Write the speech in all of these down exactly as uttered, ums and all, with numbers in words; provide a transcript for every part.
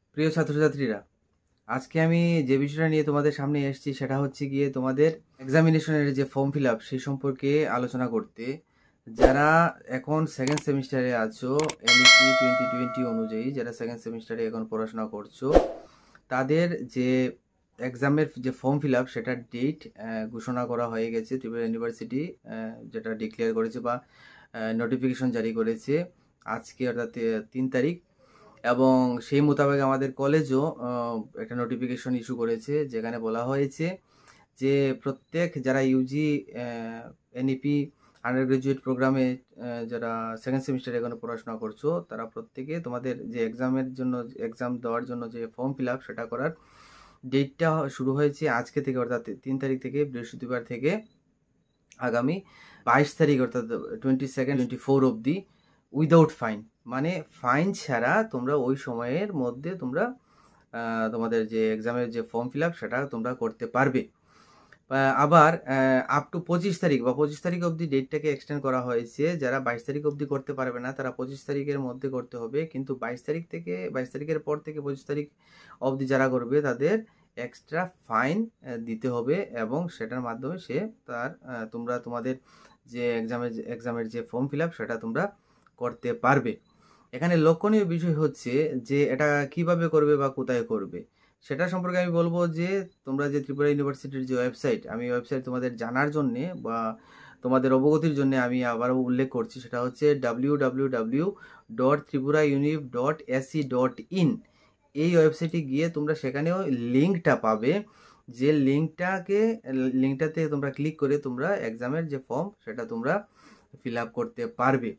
প্রিয় ছাত্রছাত্রীরা, আজকে আমি যে বিষয়টা নিয়ে তোমাদের সামনে এসেছি সেটা হচ্ছে গিয়ে তোমাদের এক্সামিনেশনের যে ফর্ম ফিল আপ সেই সম্পর্কে আলোচনা করতে। যারা এখন সেকেন্ড সেমিস্টারে আছো, এনইপি টোয়েন্টি টোয়েন্টি অনুযায়ী যারা সেকেন্ড সেমিস্টারে এখন পড়াশোনা করছো, তাদের যে এক্সামের যে ফর্ম ফিল আপ সেটার ডেট ঘোষণা করা হয়ে গেছে। ত্রিপুরা ইউনিভার্সিটি যেটা ডিক্লেয়ার করেছে বা নোটিফিকেশন জারি করেছে আজকে, অর্থাৎ তিন তারিখ। এবং সেই মোতাবেক আমাদের কলেজও একটা নোটিফিকেশন ইস্যু করেছে, যেখানে বলা হয়েছে যে প্রত্যেক যারা ইউজি এনইপি আন্ডার গ্রাজুয়েট প্রোগ্রামে যারা সেকেন্ড সেমিস্টারে এখানে পড়াশোনা করছো, তারা প্রত্যেকে তোমাদের যে এক্সামের জন্য এক্সাম দেওয়ার জন্য যে ফর্ম ফিল আপ সেটা করার ডেটটা শুরু হয়েছে আজকে থেকে, অর্থাৎ তিন তারিখ থেকে, বৃহস্পতিবার থেকে আগামী বাইশ তারিখ অর্থাৎ টোয়েন্টি সেকেন্ড টোয়েন্টি ফোর অবধি, উইদাউট ফাইন। মানে ফাইন ছাড়া তোমরা ওই সময়ের মধ্যে তোমরা তোমাদের যে এক্সামের যে ফর্ম ফিল আপ সেটা তোমরা করতে পারবে। আবার আপ টু পঁচিশ তারিখ বা পঁচিশ তারিখ অবধি ডেটটাকে এক্সটেন্ড করা হয়েছে। যারা বাইশ তারিখ অবধি করতে পারবে না তারা পঁচিশ তারিখের মধ্যে করতে হবে, কিন্তু বাইশ তারিখ থেকে বাইশ তারিখের পর থেকে পঁচিশ তারিখ অবধি যারা করবে তাদের এক্সট্রা ফাইন দিতে হবে, এবং সেটার মাধ্যমে সে তার তোমরা তোমাদের যে এক্সামের এক্সামের যে ফর্ম ফিল আপ সেটা তোমরা করতে পারবে। এখানে লক্ষণীয় বিষয় হচ্ছে যে এটা কিভাবে করবে বা কোথায় করবে সেটা সম্পর্কে আমি বলবো। যে তোমরা যে ত্রিপুরা ইউনিভার্সিটির যে ওয়েবসাইট, আমি ওয়েবসাইট তোমাদের জানার জন্যে বা তোমাদের অবগতির জন্য আমি আবারও উল্লেখ করছি, সেটা হচ্ছে W W W dot Tripura univ dot ac dot in. এই ওয়েবসাইটে গিয়ে তোমরা সেখানেও লিঙ্কটা পাবে, যে লিঙ্কটাকে লিঙ্কটাতে তোমরা ক্লিক করে তোমরা এক্সামের যে ফর্ম সেটা তোমরা ফিল আপ করতে পারবে।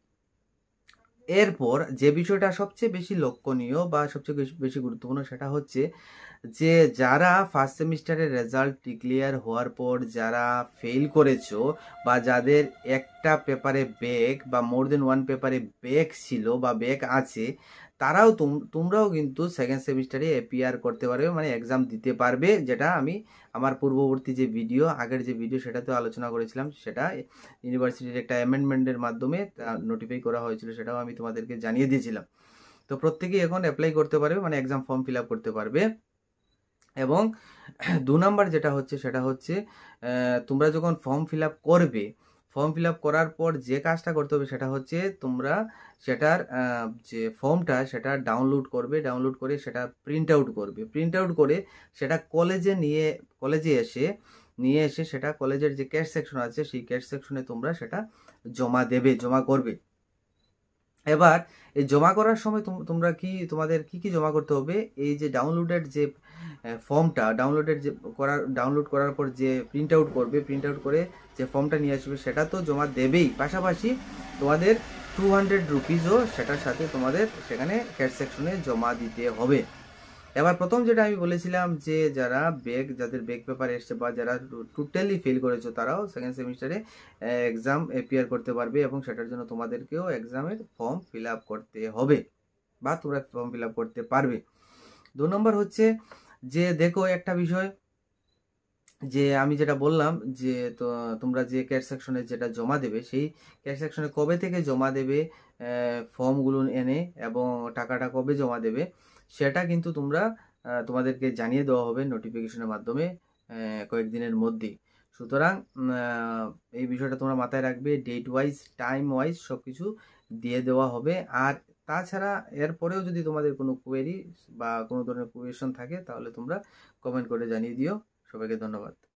এরপর যে বিষয়টা সবচেয়ে বেশি লক্ষণীয় বা সবচেয়ে বেশি গুরুত্বপূর্ণ সেটা হচ্ছে যে যারা ফার্স্ট সেমিস্টারের রেজাল্ট ডিক্লেয়ার হওয়ার পর যারা ফেল করেছো বা যাদের একটা পেপারে ব্যাক বা মোর দেন ওয়ান পেপারে ব্যাক ছিল বা ব্যাক আছে, তারাও তোমরাও কিন্তু সেকেন্ড সেমিস্টারে অ্যাপিয়ার করতে পারবে, মানে এক্সাম দিতে পারবে। যেটা আমি আমার পূর্ববর্তী যে ভিডিও, আগের যে ভিডিও সেটাতেও আলোচনা করেছিলাম, সেটা ইউনিভার্সিটির একটা অ্যামেন্ডমেন্টের মাধ্যমে নোটিফাই করা হয়েছিল, সেটাও আমি তোমাদেরকে জানিয়ে দিয়েছিলাম। তো প্রত্যেকেই এখন অ্যাপ্লাই করতে পারবে, মানে এক্সাম ফর্ম ফিল আপ করতে পারবে। এবং দু নম্বর যেটা হচ্ছে সেটা হচ্ছে তোমরা যখন ফর্ম ফিল আপ করবে, ফর্ম ফিল আপ করার পর যে কাজটা করতে হবে সেটা হচ্ছে তোমরা সেটার যে ফর্মটা সেটা ডাউনলোড করবে, ডাউনলোড করে সেটা প্রিন্ট আউট করবে, প্রিন্ট আউট করে সেটা কলেজে নিয়ে কলেজে এসে নিয়ে এসে সেটা কলেজের যে ক্যাশ সেকশন আছে সেই ক্যাশ সেকশনে তোমরা সেটা জমা দেবে, জমা করবে। এবার এই জমা করার সময় তোমরা কি তোমাদের কি কি জমা করতে হবে, এই যে ডাউনলোডের যে ফর্মটা ডাউনলোডের যে করার ডাউনলোড করার পর যে প্রিন্ট আউট করবে, প্রিন্ট আউট করে যে ফর্মটা নিয়ে আসবে সেটা তো জমা দেবেই, পাশাপাশি তোমাদের টু হান্ড্রেড রুপিসও সেটার সাথে তোমাদের সেখানে ক্যাশ সেকশনে জমা দিতে হবে। এবার প্রথম যেটা আমি বলেছিলাম যে যারা বেগ যাদের বেগ পেপার এসছে বা যারা টোটালি ফেল করেছো তারাও সেকেন্ড সেমিস্টারে এক্সাম অ্যাপিয়ার করতে পারবে, এবং সেটার জন্য তোমাদেরকেও এক্সামের ফর্ম ফিল আপ করতে হবে বা তোমরা ফর্ম ফিল আপ করতে পারবে। দু নম্বর হচ্ছে যে দেখো একটা বিষয়, যে আমি যেটা বললাম যে তো তোমরা যে ক্যাশ সেকশনে যেটা জমা দেবে সেই ক্যাশ সেকশনে কবে থেকে জমা দেবে ফর্মগুলো এনে এবং টাকাটা কবে জমা দেবে সেটা কিন্তু তোমরা তোমাদেরকে জানিয়ে দেওয়া হবে নোটিফিকেশনের মাধ্যমে কয়েকদিনের মধ্যেই। সুতরাং এই বিষয়টা তোমরা মাথায় রাখবে, ডেট ওয়াইজ টাইম ওয়াইজ সব কিছু দিয়ে দেওয়া হবে। আর তাছাড়া এরপরেও যদি তোমাদের কোনো কোয়েরি বা কোনো ধরনের কোয়েশন থাকে তাহলে তোমরা কমেন্ট করে জানিয়ে দিও। সবাইকে ধন্যবাদ।